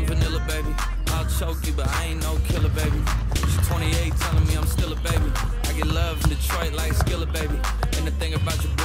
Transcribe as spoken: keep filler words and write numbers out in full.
vanilla, baby. I'll choke you, but I ain't no killer, baby. She's twenty-eight, telling me I'm still a baby. I get love in Detroit like Skillet, baby. And the thing about your